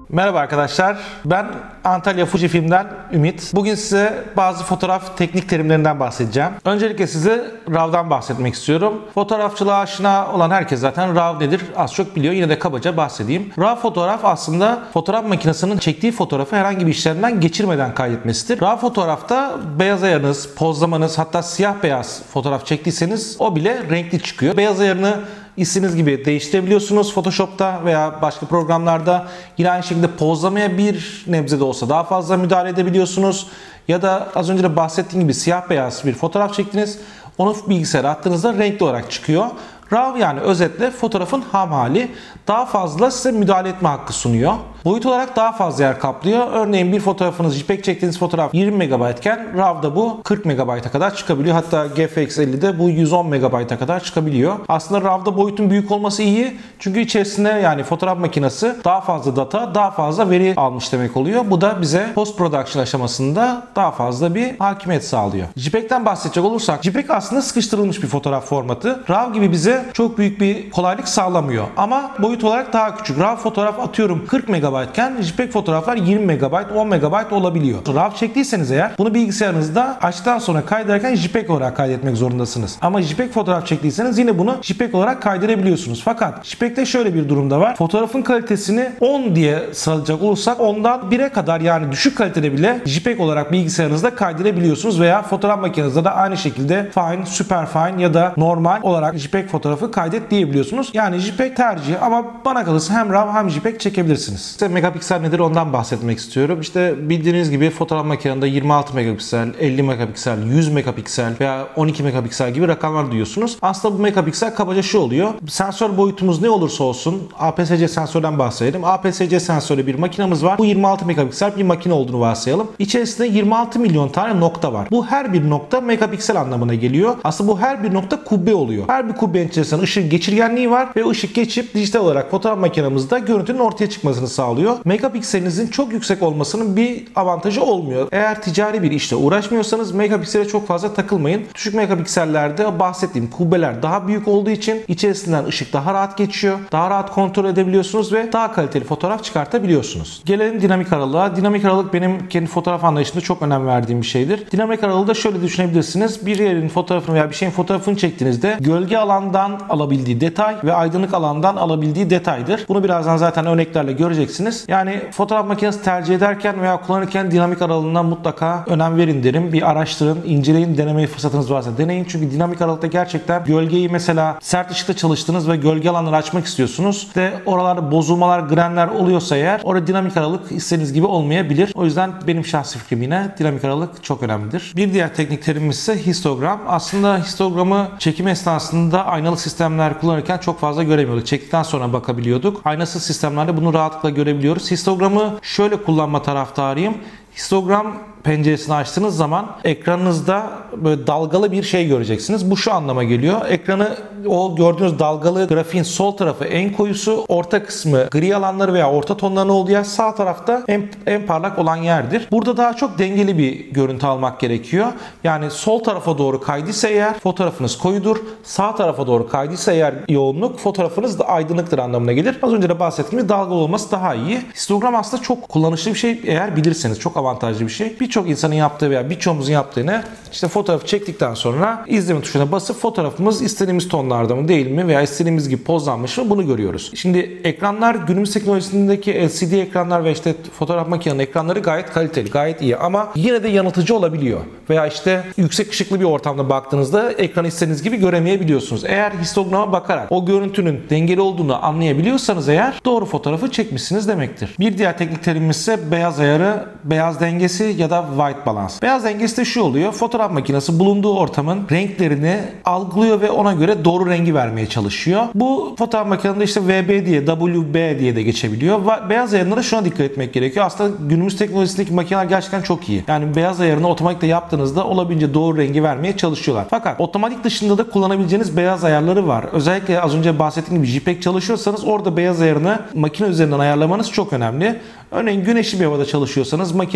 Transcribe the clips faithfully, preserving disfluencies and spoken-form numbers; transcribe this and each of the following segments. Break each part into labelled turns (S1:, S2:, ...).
S1: Merhaba arkadaşlar, ben Antalya Fujifilm'den Ümit. Bugün size bazı fotoğraf teknik terimlerinden bahsedeceğim. Öncelikle size RAW'dan bahsetmek istiyorum. Fotoğrafçılığa aşina olan herkes zaten RAW nedir az çok biliyor. Yine de kabaca bahsedeyim. RAW fotoğraf aslında fotoğraf makinesinin çektiği fotoğrafı herhangi bir işlemden geçirmeden kaydetmesidir. RAW fotoğrafta beyaz ayarınız, pozlamanız, hatta siyah beyaz fotoğraf çektiyseniz o bile renkli çıkıyor. Beyaz ayarını İstediğiniz gibi değiştirebiliyorsunuz Photoshop'ta veya başka programlarda. Yine aynı şekilde pozlamaya bir nebze de olsa daha fazla müdahale edebiliyorsunuz. Ya da az önce de bahsettiğim gibi siyah beyaz bir fotoğraf çektiniz. Onu bilgisayara attığınızda renkli olarak çıkıyor. RAW yani özetle fotoğrafın ham hali daha fazla size müdahale etme hakkı sunuyor. Boyut olarak daha fazla yer kaplıyor. Örneğin bir fotoğrafınız, JPEG çektiğiniz fotoğraf yirmi megabayt iken RAW'da bu kırk megabayta kadar çıkabiliyor. Hatta G F X ellide bu yüz on megabayta kadar çıkabiliyor. Aslında RAW'da boyutun büyük olması iyi. Çünkü içerisinde yani fotoğraf makinesi daha fazla data, daha fazla veri almış demek oluyor. Bu da bize post production aşamasında daha fazla bir hakimiyet sağlıyor. JPEG'ten bahsedecek olursak, JPEG aslında sıkıştırılmış bir fotoğraf formatı. RAW gibi bize çok büyük bir kolaylık sağlamıyor. Ama boyut olarak daha küçük. RAW fotoğraf atıyorum kırk megabayt iken JPEG fotoğraflar yirmi megabayt, on megabayt olabiliyor. RAW çektiyseniz eğer bunu bilgisayarınızda açtıktan sonra kaydederken JPEG olarak kaydetmek zorundasınız. Ama JPEG fotoğraf çektiyseniz yine bunu JPEG olarak kaydedebiliyorsunuz. Fakat JPEG'te şöyle bir durumda var. Fotoğrafın kalitesini on diye sıralayacak olursak ondan bire kadar yani düşük kalitede bile JPEG olarak bilgisayarınızda kaydedebiliyorsunuz veya fotoğraf makinenizde de aynı şekilde fine, super fine ya da normal olarak JPEG fotoğrafı kaydet diyebiliyorsunuz. Yani JPEG tercih ama bana kalırsa hem RAW hem JPEG çekebilirsiniz. İşte megapiksel nedir ondan bahsetmek istiyorum. İşte bildiğiniz gibi fotoğraf makinesinde yirmi altı megapiksel, elli megapiksel, yüz megapiksel veya on iki megapiksel gibi rakamlar duyuyorsunuz. Aslında bu megapiksel kabaca şu oluyor. Sensör boyutumuz ne olursa olsun A P S C sensörden bahsedelim. A P S C sensörü bir makinemiz var. Bu yirmi altı megapiksel bir makine olduğunu varsayalım. İçerisinde yirmi altı milyon tane nokta var. Bu her bir nokta megapiksel anlamına geliyor. Aslında bu her bir nokta kubbe oluyor. Her bir kubbenin içerisinde ışığın geçirgenliği var ve ışık geçip dijital olarak fotoğraf makinemizde görüntünün ortaya çıkmasını sağlıyor. Megapikselinizin çok yüksek olmasının bir avantajı olmuyor. Eğer ticari bir işle uğraşmıyorsanız megapiksele çok fazla takılmayın. Düşük megapiksellerde bahsettiğim kubbeler daha büyük olduğu için içerisinden ışık daha rahat geçiyor. Daha rahat kontrol edebiliyorsunuz ve daha kaliteli fotoğraf çıkartabiliyorsunuz. Gelelim dinamik aralığa. Dinamik aralık benim kendi fotoğraf anlayışımda çok önem verdiğim bir şeydir. Dinamik aralığı da şöyle düşünebilirsiniz. Bir yerin fotoğrafını veya bir şeyin fotoğrafını çektiğinizde gölge alandan alabildiği detay ve aydınlık alandan alabildiği detaydır. Bunu birazdan zaten örneklerle göreceksiniz. Yani fotoğraf makinesi tercih ederken veya kullanırken dinamik aralığına mutlaka önem verin derim. Bir araştırın, inceleyin, denemeye fırsatınız varsa deneyin. Çünkü dinamik aralıkta gerçekten gölgeyi mesela sert ışıkta çalıştınız ve gölge alanları açmak istiyorsunuz. De oralarda bozulmalar, grenler oluyorsa eğer orada dinamik aralık istediğiniz gibi olmayabilir. O yüzden benim şahsi fikrim yine dinamik aralık çok önemlidir. Bir diğer teknik terimimiz ise histogram. Aslında histogramı çekim esnasında aynalı sistemler kullanırken çok fazla göremiyorduk. Çektikten sonra bakabiliyorduk. Aynasız sistemlerde bunu rahatlıkla görebiliyoruz. Histogramı şöyle kullanma taraftarıyım. Histogram penceresini açtığınız zaman ekranınızda böyle dalgalı bir şey göreceksiniz. Bu şu anlama geliyor. Ekranı o gördüğünüz dalgalı grafiğin sol tarafı en koyusu, orta kısmı gri alanları veya orta tonların olduğu yer, sağ tarafta en, en parlak olan yerdir. Burada daha çok dengeli bir görüntü almak gerekiyor. Yani sol tarafa doğru kaydıysa eğer fotoğrafınız koyudur. Sağ tarafa doğru kaydıysa eğer yoğunluk fotoğrafınız da aydınlıktır anlamına gelir. Az önce de bahsettiğim gibi dalgalı olması daha iyi. Histogram aslında çok kullanışlı bir şey eğer bilirseniz. Çok avantajlı bir şey. Birçok insanın yaptığı veya birçoğumuzun yaptığını işte fotoğrafı çektikten sonra izleme tuşuna basıp fotoğrafımız istediğimiz tonlarda mı değil mi veya istediğimiz gibi pozlanmış mı bunu görüyoruz. Şimdi ekranlar günümüz teknolojisindeki L C D ekranlar ve işte fotoğraf makinenin ekranları gayet kaliteli, gayet iyi ama yine de yanıltıcı olabiliyor. Veya işte yüksek ışıklı bir ortamda baktığınızda ekranı istediğiniz gibi göremeyebiliyorsunuz. Eğer histograma bakarak o görüntünün dengeli olduğunu anlayabiliyorsanız eğer doğru fotoğrafı çekmişsiniz demektir. Bir diğer teknik terimimiz ise beyaz ayarı, beyaz dengesi ya da white balance. Beyaz dengesi de şu oluyor. Fotoğraf makinesi bulunduğu ortamın renklerini algılıyor ve ona göre doğru rengi vermeye çalışıyor. Bu fotoğraf makinesinde işte V B diye, W B diye de geçebiliyor. Beyaz ayarına da şuna dikkat etmek gerekiyor. Aslında günümüz teknolojisindeki makineler gerçekten çok iyi. Yani beyaz ayarını otomatikle yaptığınızda olabildiğince doğru rengi vermeye çalışıyorlar. Fakat otomatik dışında da kullanabileceğiniz beyaz ayarları var. Özellikle az önce bahsettiğim gibi JPEG çalışıyorsanız orada beyaz ayarını makine üzerinden ayarlamanız çok önemli. Örneğin güneşli bir havada çalışıyorsanız makinenin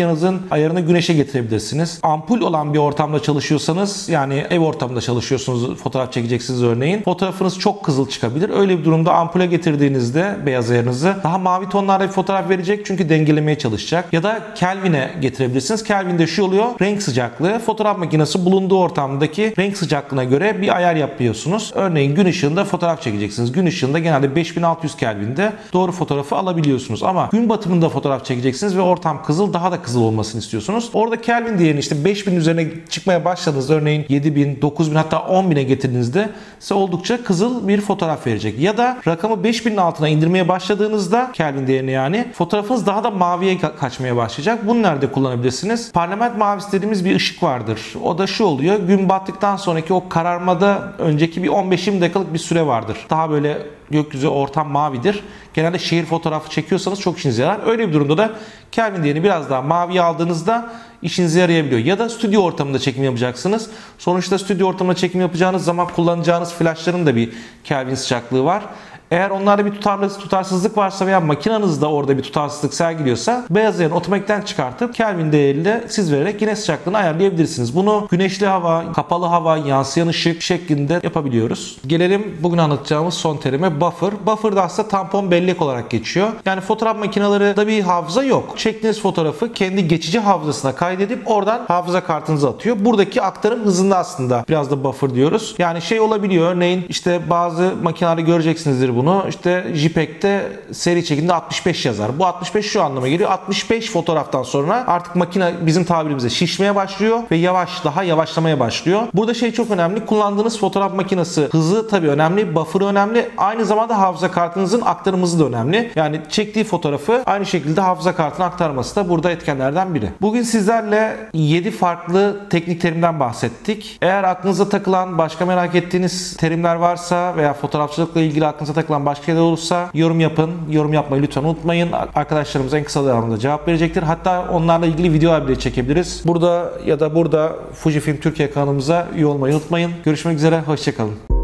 S1: makinenizin ayarını güneşe getirebilirsiniz. Ampul olan bir ortamda çalışıyorsanız, yani ev ortamında çalışıyorsunuz, fotoğraf çekeceksiniz örneğin. Fotoğrafınız çok kızıl çıkabilir. Öyle bir durumda ampule getirdiğinizde beyaz ayarınızı daha mavi tonlarda bir fotoğraf verecek çünkü dengelemeye çalışacak. Ya da Kelvin'e getirebilirsiniz. Kelvin'de şu oluyor: renk sıcaklığı. Fotoğraf makinesi bulunduğu ortamdaki renk sıcaklığına göre bir ayar yapıyorsunuz. Örneğin gün ışığında fotoğraf çekeceksiniz. Gün ışığında genelde beş bin altı yüz Kelvin'de doğru fotoğrafı alabiliyorsunuz. Ama gün batımında fotoğraf çekeceksiniz ve ortam kızıl, daha da kızıl olmasını istiyorsunuz. Orada Kelvin değerini işte beş bin üzerine çıkmaya başladığınızda, örneğin yedi bin, dokuz bin, hatta on bine getirdiğinizde size oldukça kızıl bir fotoğraf verecek. Ya da rakamı beş binin altına indirmeye başladığınızda Kelvin değerini, yani fotoğrafınız daha da maviye ka- kaçmaya başlayacak. Bunu nerede kullanabilirsiniz? Parlament mavisi dediğimiz bir ışık vardır. O da şu oluyor: gün battıktan sonraki o kararmada önceki bir on beş yirmi dakikalık bir süre vardır. Daha böyle gökyüzü, ortam mavidir. Genelde şehir fotoğrafı çekiyorsanız çok işinize yarar. Öyle bir durumda da Kelvin değerini biraz daha maviye aldığınızda işinize yarayabiliyor. Ya da stüdyo ortamında çekim yapacaksınız. Sonuçta stüdyo ortamında çekim yapacağınız zaman kullanacağınız flaşların da bir Kelvin sıcaklığı var. Eğer onlarda bir tutarlı, tutarsızlık varsa veya makinenizde orada bir tutarsızlık sergiliyorsa beyaz ayarını otomatikten çıkartıp Kelvin değeriyle siz vererek yine sıcaklığını ayarlayabilirsiniz. Bunu güneşli hava, kapalı hava, yansıyan ışık şeklinde yapabiliyoruz. Gelelim bugün anlatacağımız son terime: buffer. Buffer da aslında tampon bellek olarak geçiyor. Yani fotoğraf makinelerinde bir hafıza yok. Çektiğiniz fotoğrafı kendi geçici hafızasına kaydedip oradan hafıza kartınıza atıyor. Buradaki aktarım hızında aslında biraz da buffer diyoruz. Yani şey olabiliyor, örneğin işte bazı makinelerde göreceksinizdir bunu. Bunu işte JPEG'te seri çekimde altmış beş yazar. Bu altmış beş şu anlama geliyor: altmış beş fotoğraftan sonra artık makine bizim tabirimizde şişmeye başlıyor ve yavaş, daha yavaşlamaya başlıyor. Burada şey çok önemli: kullandığınız fotoğraf makinesi hızı tabii önemli, buffer'ı önemli. Aynı zamanda hafıza kartınızın aktarım hızı da önemli. Yani çektiği fotoğrafı aynı şekilde hafıza kartına aktarması da burada etkenlerden biri. Bugün sizlerle yedi farklı teknik terimden bahsettik. Eğer aklınıza takılan, başka merak ettiğiniz terimler varsa veya fotoğrafçılıkla ilgili aklınıza takılan başka şeyler olursa yorum yapın. Yorum yapmayı lütfen unutmayın. Arkadaşlarımız en kısa zamanda cevap verecektir. Hatta onlarla ilgili videolar bile çekebiliriz. Burada ya da burada Fujifilm Türkiye kanalımıza üye olmayı unutmayın. Görüşmek üzere. Hoşça kalın.